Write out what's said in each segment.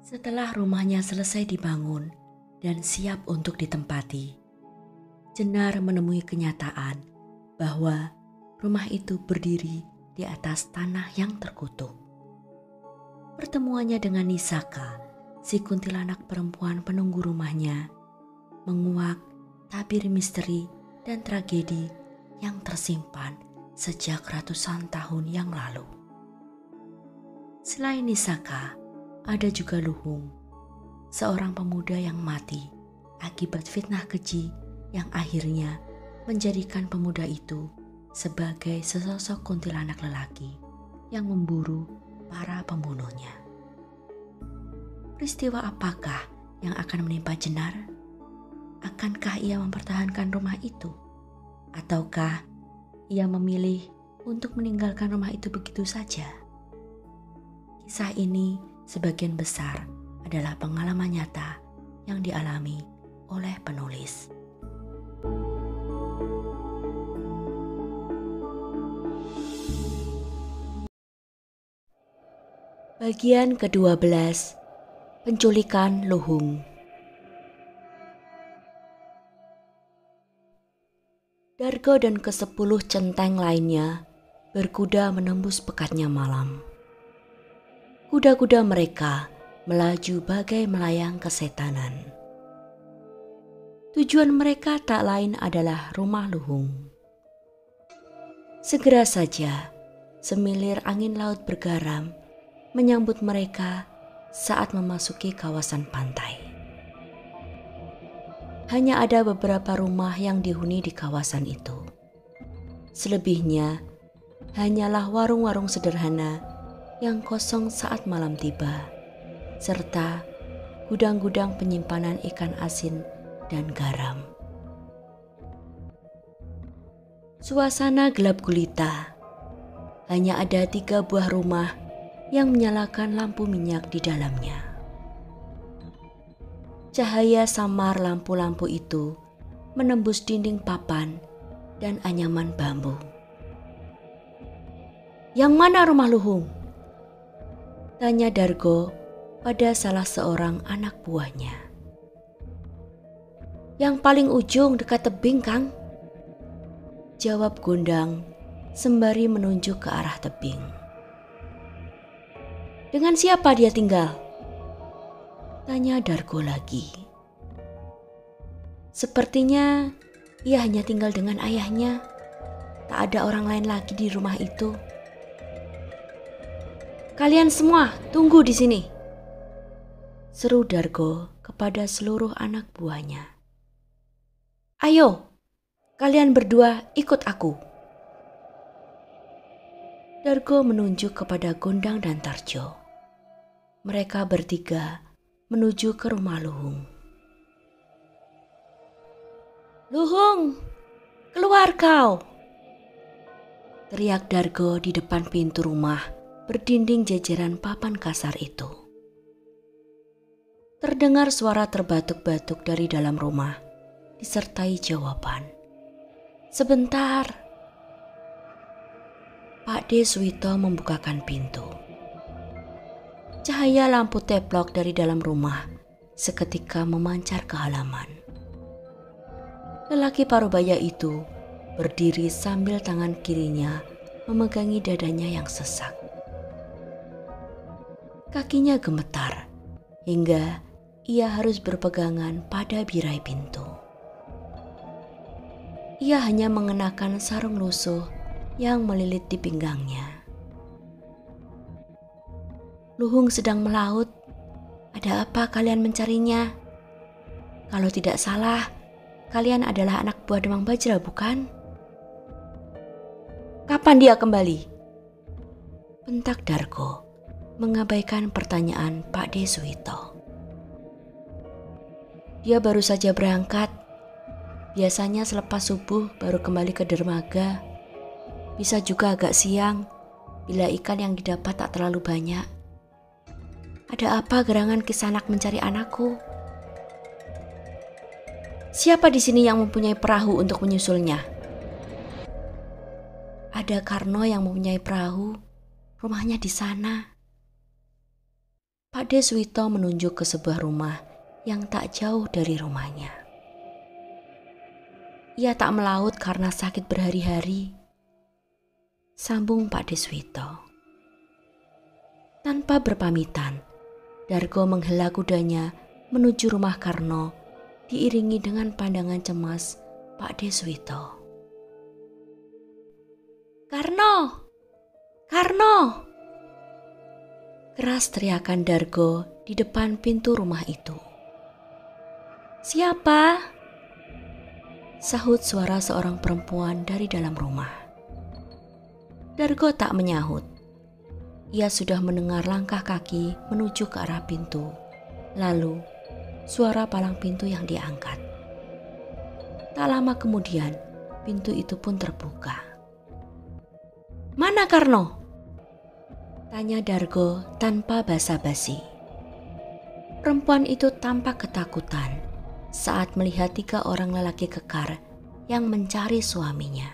Setelah rumahnya selesai dibangun dan siap untuk ditempati, Jenar menemui kenyataan bahwa rumah itu berdiri di atas tanah yang terkutuk. Pertemuannya dengan Nisaka, si kuntilanak perempuan penunggu rumahnya, menguak tabir misteri dan tragedi yang tersimpan sejak ratusan tahun yang lalu. Selain Nisaka, ada juga Luhung, seorang pemuda yang mati akibat fitnah keji yang akhirnya menjadikan pemuda itu sebagai sesosok kuntilanak lelaki yang memburu para pembunuhnya. Peristiwa apakah yang akan menimpa Jenar? Akankah ia mempertahankan rumah itu? Ataukah ia memilih untuk meninggalkan rumah itu begitu saja? Kisah ini sebagian besar adalah pengalaman nyata yang dialami oleh penulis. Bagian ke-12, penculikan Luhung. Dargo dan ke-10 centeng lainnya berkuda menembus pekatnya malam. Kuda-kuda mereka melaju bagai melayang kesetanan. Tujuan mereka tak lain adalah rumah Luhung. Segera saja, semilir angin laut bergaram menyambut mereka saat memasuki kawasan pantai. Hanya ada beberapa rumah yang dihuni di kawasan itu. Selebihnya hanyalah warung-warung sederhana yang kosong saat malam tiba, serta gudang-gudang penyimpanan ikan asin dan garam. Suasana gelap gulita. Hanya ada 3 buah rumah yang menyalakan lampu minyak di dalamnya. Cahaya samar lampu-lampu itu menembus dinding papan dan anyaman bambu. "Yang mana rumah Luhung?" tanya Dargo pada salah seorang anak buahnya. "Yang paling ujung dekat tebing, Kang," jawab Gondang sembari menunjuk ke arah tebing. "Dengan siapa dia tinggal?" tanya Dargo lagi. "Sepertinya ia hanya tinggal dengan ayahnya. Tak ada orang lain lagi di rumah itu." "Kalian semua tunggu di sini," seru Dargo kepada seluruh anak buahnya. "Ayo, kalian berdua ikut aku." Dargo menunjuk kepada Gondang dan Tarjo. Mereka bertiga menuju ke rumah Luhung. "Luhung, keluar kau!" teriak Dargo di depan pintu rumah berdinding jajaran papan kasar itu. Terdengar suara terbatuk-batuk dari dalam rumah, disertai jawaban, "Sebentar." Pak De Suwito membukakan pintu. Cahaya lampu teplok dari dalam rumah seketika memancar ke halaman. Lelaki parubaya itu berdiri sambil tangan kirinya memegangi dadanya yang sesak. Kakinya gemetar hingga ia harus berpegangan pada birai pintu. Ia hanya mengenakan sarung lusuh yang melilit di pinggangnya. "Luhung sedang melaut. Ada apa kalian mencarinya? Kalau tidak salah, kalian adalah anak buah Demang Bajra, bukan?" "Kapan dia kembali?" bentak Dargo, mengabaikan pertanyaan Pak De Suwito. "Dia baru saja berangkat. Biasanya selepas subuh baru kembali ke dermaga. Bisa juga agak siang bila ikan yang didapat tak terlalu banyak. Ada apa gerangan Kisanak mencari anakku? Siapa di sini yang mempunyai perahu untuk menyusulnya?" "Ada Karno yang mempunyai perahu. Rumahnya di sana." Pak Deswito menunjuk ke sebuah rumah yang tak jauh dari rumahnya. Ia tak melaut karena sakit berhari-hari, sambung Pak Deswito. Tanpa berpamitan, Dargo menghela kudanya menuju rumah Karno, diiringi dengan pandangan cemas Pak Deswito. "Karno! Karno!" Keras teriakan Dargo di depan pintu rumah itu. "Siapa?" sahut suara seorang perempuan dari dalam rumah. Dargo tak menyahut. Ia sudah mendengar langkah kaki menuju ke arah pintu. Lalu, suara palang pintu yang diangkat. Tak lama kemudian, pintu itu pun terbuka. "Mana Karno?" tanya Dargo tanpa basa-basi. Perempuan itu tampak ketakutan saat melihat 3 orang lelaki kekar yang mencari suaminya.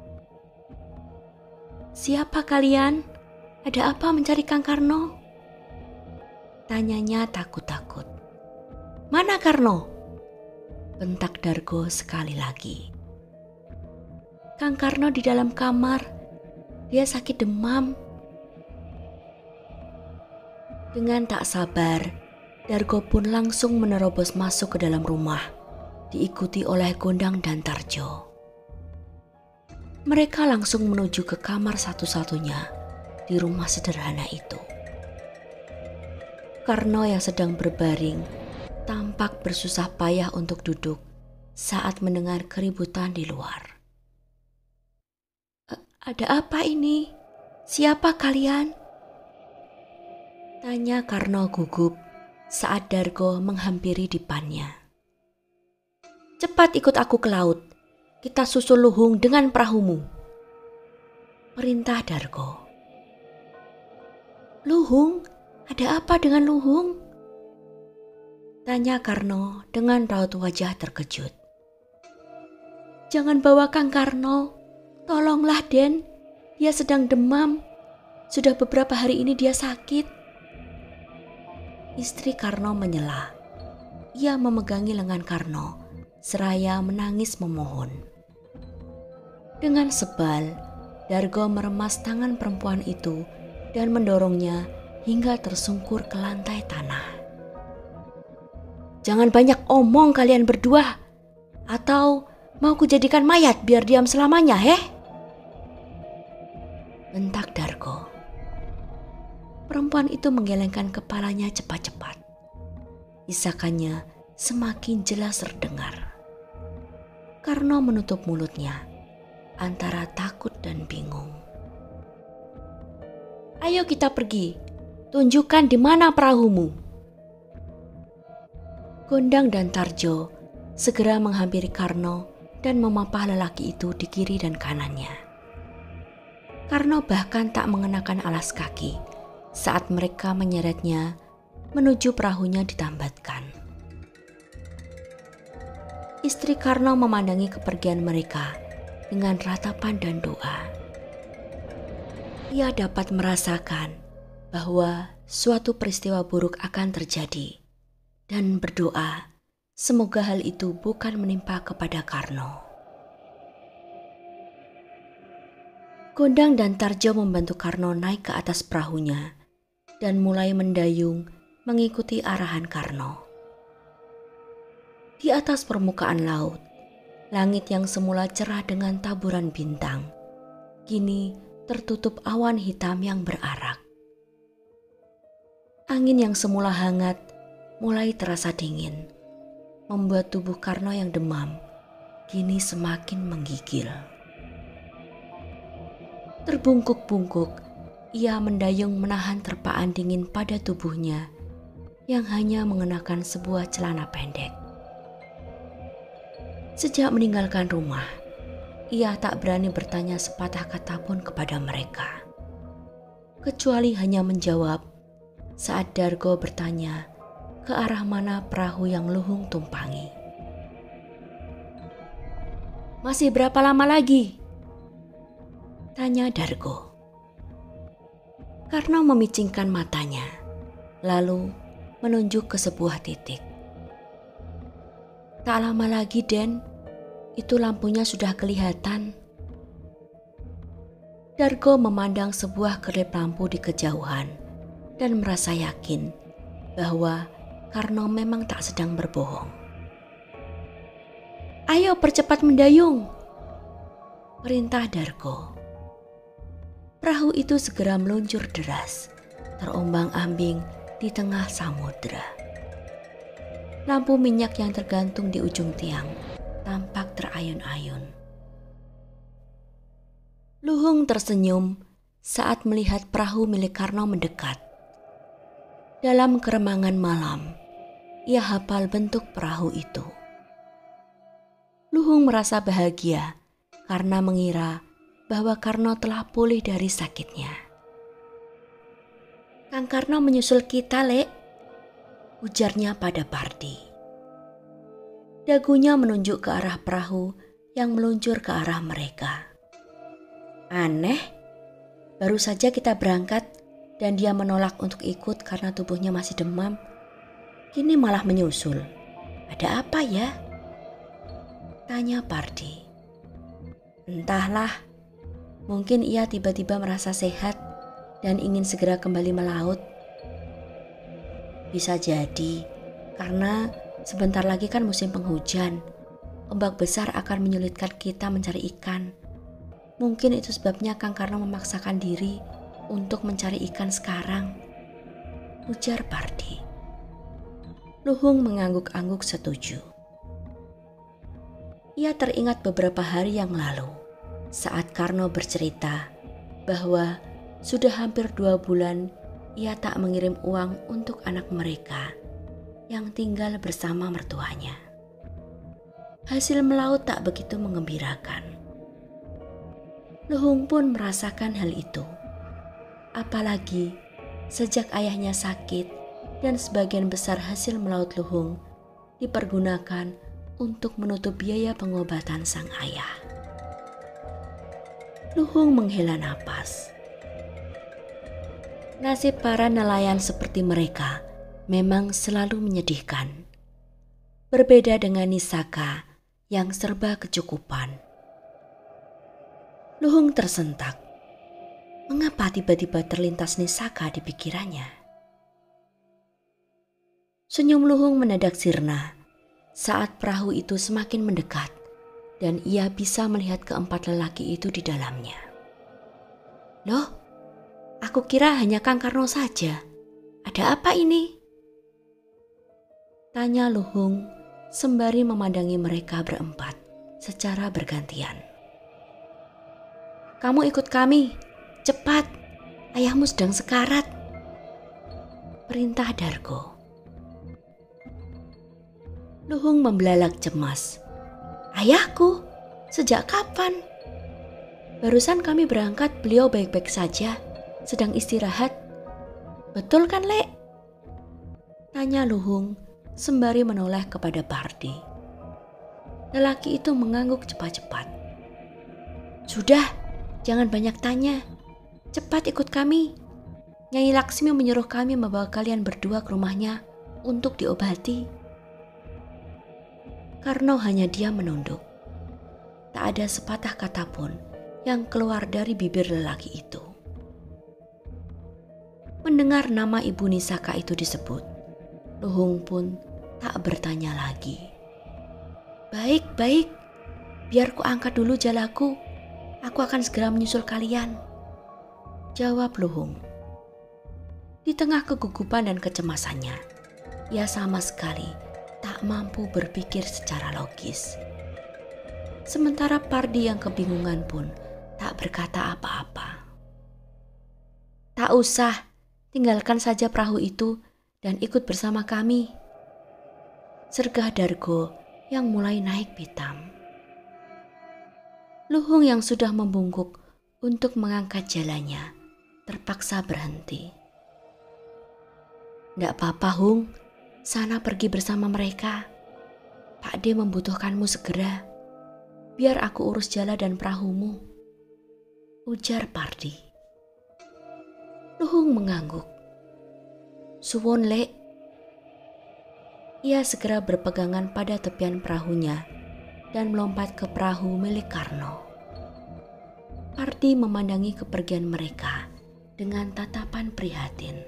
"Siapa kalian? Ada apa mencari Kang Karno?" tanyanya takut-takut. "Mana Karno?" bentak Dargo sekali lagi. "Kang Karno di dalam kamar. Dia sakit demam." Dengan tak sabar, Dargo pun langsung menerobos masuk ke dalam rumah, diikuti oleh Gondang dan Tarjo. Mereka langsung menuju ke kamar satu-satunya di rumah sederhana itu. Karno yang sedang berbaring tampak bersusah payah untuk duduk saat mendengar keributan di luar. "Ada apa ini? Siapa kalian?" tanya Karno gugup saat Dargo menghampiri dipannya. "Cepat ikut aku ke laut. Kita susul Luhung dengan perahumu," perintah Dargo. "Luhung? Ada apa dengan Luhung?" tanya Karno dengan raut wajah terkejut. "Jangan bawa Kang Karno. Tolonglah Den, dia sedang demam. Sudah beberapa hari ini dia sakit." Istri Karno menyela. Ia memegangi lengan Karno seraya menangis memohon. Dengan sebal, Dargo meremas tangan perempuan itu dan mendorongnya hingga tersungkur ke lantai tanah. "Jangan banyak omong kalian berdua, atau mau kujadikan mayat biar diam selamanya, bentak Dargo. Perempuan itu menggelengkan kepalanya cepat-cepat. Isakannya semakin jelas terdengar. Karno menutup mulutnya antara takut dan bingung. "Ayo kita pergi, tunjukkan di mana perahumu." Gondang dan Tarjo segera menghampiri Karno dan memapah lelaki itu di kiri dan kanannya. Karno bahkan tak mengenakan alas kaki saat mereka menyeretnya menuju perahunya ditambatkan. Istri Karno memandangi kepergian mereka dengan ratapan dan doa. Ia dapat merasakan bahwa suatu peristiwa buruk akan terjadi dan berdoa semoga hal itu bukan menimpa kepada Karno. Gondang dan Tarjo membantu Karno naik ke atas perahunya dan mulai mendayung mengikuti arahan Karno. Di atas permukaan laut, langit yang semula cerah dengan taburan bintang, kini tertutup awan hitam yang berarak. Angin yang semula hangat mulai terasa dingin, membuat tubuh Karno yang demam kini semakin menggigil. Terbungkuk-bungkuk, ia mendayung menahan terpaan dingin pada tubuhnya yang hanya mengenakan sebuah celana pendek. Sejak meninggalkan rumah, ia tak berani bertanya sepatah kata pun kepada mereka, kecuali hanya menjawab saat Dargo bertanya ke arah mana perahu yang Luhung tumpangi. "Masih berapa lama lagi?" tanya Dargo. Karno memicingkan matanya. lalu menunjuk ke sebuah titik. Tak lama lagi, Den, itu lampunya sudah kelihatan. Dargo memandang sebuah kelip lampu di kejauhan dan merasa yakin bahwa Karno memang tak sedang berbohong. "Ayo percepat mendayung," perintah Dargo. Perahu itu segera meluncur deras, terombang-ambing di tengah samudera. Lampu minyak yang tergantung di ujung tiang tampak terayun-ayun. Luhung tersenyum saat melihat perahu milik Karno mendekat. Dalam keremangan malam, ia hafal bentuk perahu itu. Luhung merasa bahagia karena mengira bahwa Karno telah pulih dari sakitnya. "Kang Karno menyusul kita, Lek," ujarnya pada Pardi. Dagunya menunjuk ke arah perahu yang meluncur ke arah mereka. "Aneh, baru saja kita berangkat dan dia menolak untuk ikut karena tubuhnya masih demam. Kini malah menyusul. Ada apa ya?" tanya Pardi. "Entahlah, mungkin ia tiba-tiba merasa sehat dan ingin segera kembali melaut. Bisa jadi, karena sebentar lagi kan musim penghujan. Ombak besar akan menyulitkan kita mencari ikan. Mungkin itu sebabnya Kang Karno memaksakan diri untuk mencari ikan sekarang," ujar Pardi. Luhung mengangguk-angguk setuju. Ia teringat beberapa hari yang lalu saat Karno bercerita bahwa sudah hampir 2 bulan ia tak mengirim uang untuk anak mereka yang tinggal bersama mertuanya. Hasil melaut tak begitu mengembirakan. Luhung pun merasakan hal itu. Apalagi sejak ayahnya sakit dan sebagian besar hasil melaut Luhung dipergunakan untuk menutup biaya pengobatan sang ayah. Luhung menghela napas. Nasib para nelayan seperti mereka memang selalu menyedihkan. Berbeda dengan Nisaka yang serba kecukupan. Luhung tersentak. Mengapa tiba-tiba terlintas Nisaka di pikirannya? Senyum Luhung mendadak sirna saat perahu itu semakin mendekat dan ia bisa melihat keempat lelaki itu di dalamnya. "Loh, aku kira hanya Kang Karno saja. Ada apa ini?" tanya Luhung sembari memandangi mereka berempat secara bergantian. "Kamu ikut kami, cepat, ayahmu sedang sekarat," perintah Dargo. Luhung membelalak cemas. "Ayahku? Sejak kapan? Barusan kami berangkat, beliau baik-baik saja, sedang istirahat. Betul kan, Lek?" tanya Luhung sembari menoleh kepada Pardi. Lelaki itu mengangguk cepat-cepat. "Sudah, jangan banyak tanya. Cepat ikut kami. Nyai Laksmi menyuruh kami membawa kalian berdua ke rumahnya untuk diobati." Karno hanya diam menunduk. Tak ada sepatah kata pun yang keluar dari bibir lelaki itu. Mendengar nama Ibu Nisaka itu disebut, Luhung pun tak bertanya lagi. Baik, biar ku angkat dulu jalaku. Aku akan segera menyusul kalian," jawab Luhung. Di tengah kegugupan dan kecemasannya, ia sama sekali tak mampu berpikir secara logis. Sementara Pardi yang kebingungan pun tak berkata apa-apa. "Tak usah, tinggalkan saja perahu itu dan ikut bersama kami," sergah Dargo yang mulai naik pitam. Luhung yang sudah membungkuk untuk mengangkat jalannya terpaksa berhenti. "Ndak apa-apa, Hung. Sana pergi bersama mereka. Pak D membutuhkanmu segera. Biar aku urus jala dan perahumu," ujar Pardi. Luhung mengangguk. Suwon Lek. Ia segera berpegangan pada tepian perahunya dan melompat ke perahu milik Karno. Parti memandangi kepergian mereka dengan tatapan prihatin.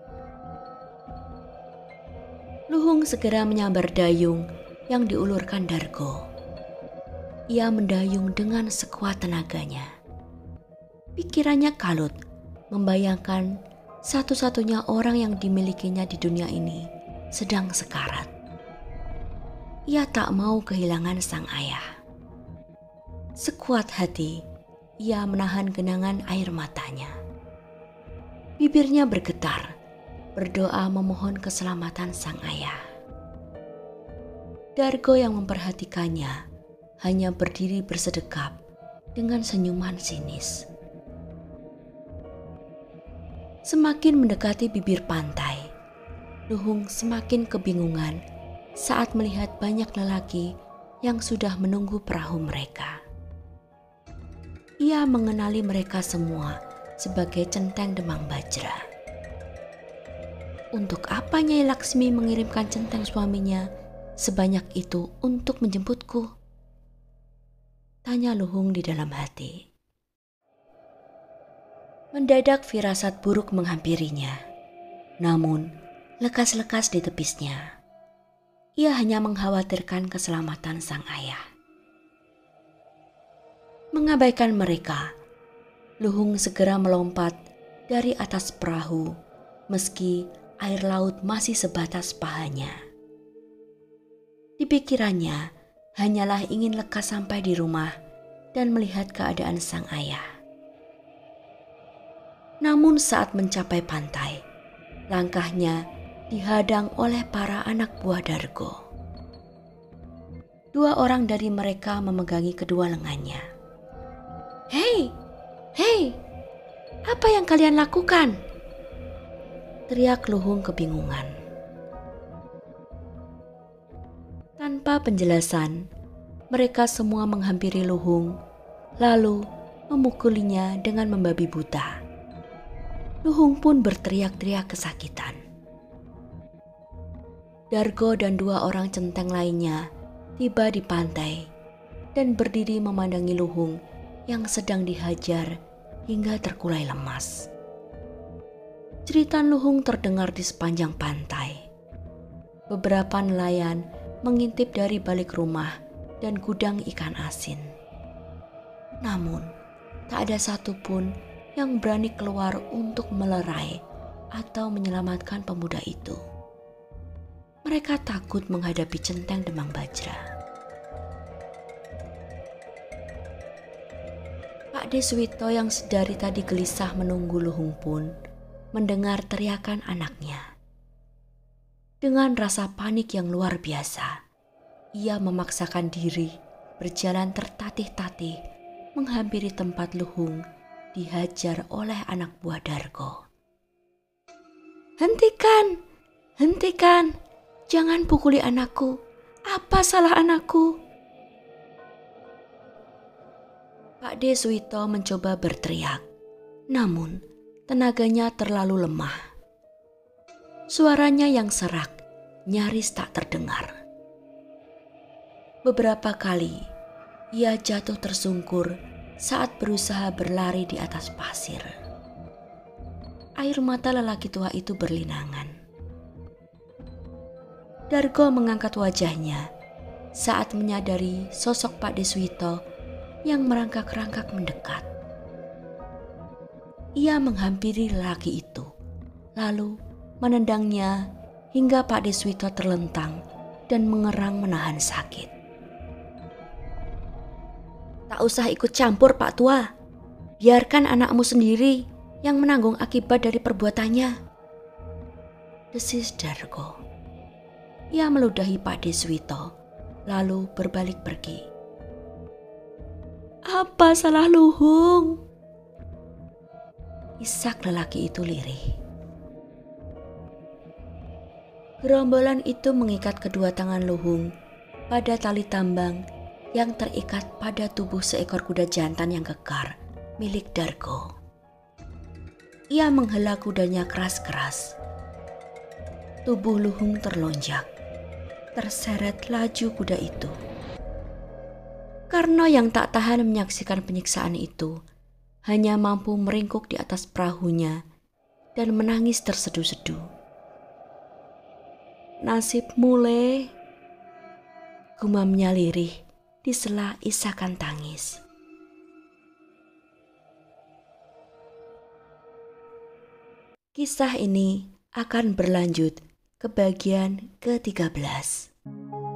Luhung segera menyambar dayung yang diulurkan Dargo. Ia mendayung dengan sekuat tenaganya. Pikirannya kalut membayangkan satu-satunya orang yang dimilikinya di dunia ini sedang sekarat. Ia tak mau kehilangan sang ayah. Sekuat hati, ia menahan genangan air matanya. Bibirnya bergetar, berdoa memohon keselamatan sang ayah. Dargo yang memperhatikannya hanya berdiri bersedekap dengan senyuman sinis. Semakin mendekati bibir pantai, Luhung semakin kebingungan saat melihat banyak lelaki yang sudah menunggu perahu mereka. Ia mengenali mereka semua sebagai centeng Demang Bajra. Untuk apa Nyai Laksmi mengirimkan centeng suaminya sebanyak itu untuk menjemputku? Tanya Luhung di dalam hati. Mendadak firasat buruk menghampirinya. Namun, lekas-lekas ditepisnya. Ia hanya mengkhawatirkan keselamatan sang ayah. Mengabaikan mereka, Luhung segera melompat dari atas perahu meski air laut masih sebatas pahanya. Di pikirannya hanyalah ingin lekas sampai di rumah dan melihat keadaan sang ayah. Namun saat mencapai pantai, langkahnya dihadang oleh para anak buah Dargo. 2 orang dari mereka memegangi kedua lengannya. "Hei, hei, apa yang kalian lakukan?" teriak Luhung kebingungan. Tanpa penjelasan, mereka semua menghampiri Luhung, lalu memukulinya dengan membabi buta. Luhung pun berteriak-teriak kesakitan. Dargo dan 2 orang centeng lainnya tiba di pantai dan berdiri memandangi Luhung yang sedang dihajar hingga terkulai lemas. Jeritan Luhung terdengar di sepanjang pantai. Beberapa nelayan mengintip dari balik rumah dan gudang ikan asin. Namun, tak ada satupun yang berani keluar untuk melerai atau menyelamatkan pemuda itu. Mereka takut menghadapi centeng Demang Bajra. Pak Deswito yang sedari tadi gelisah menunggu Luhung pun mendengar teriakan anaknya. Dengan rasa panik yang luar biasa, ia memaksakan diri berjalan tertatih-tatih menghampiri tempat Luhung dihajar oleh anak buah Dargo. "Hentikan, hentikan, jangan pukuli anakku. Apa salah anakku?" Pak Deswito mencoba berteriak, namun tenaganya terlalu lemah. Suaranya yang serak nyaris tak terdengar. Beberapa kali ia jatuh tersungkur saat berusaha berlari di atas pasir. Air mata lelaki tua itu berlinangan. Dargo mengangkat wajahnya saat menyadari sosok Pak Deswito yang merangkak-rangkak mendekat. Ia menghampiri lelaki itu, lalu menendangnya hingga Pak Deswito terlentang dan mengerang menahan sakit. "Tak usah ikut campur, Pak Tua. Biarkan anakmu sendiri yang menanggung akibat dari perbuatannya," desis Dargo. Ia meludahi Pak Deswito, lalu berbalik pergi. "Apa salah Luhung?" isak lelaki itu lirih. Gerombolan itu mengikat kedua tangan Luhung pada tali tambang yang terikat pada tubuh seekor kuda jantan yang kekar milik Dargo. Ia menghela kudanya keras-keras. Tubuh Luhung terlonjak, terseret laju kuda itu. Karno yang tak tahan menyaksikan penyiksaan itu hanya mampu meringkuk di atas perahunya dan menangis terseduh-seduh. Nasibmu, Le, gumamnya lirih di sela isakan tangis. Kisah ini akan berlanjut ke bagian ke-13.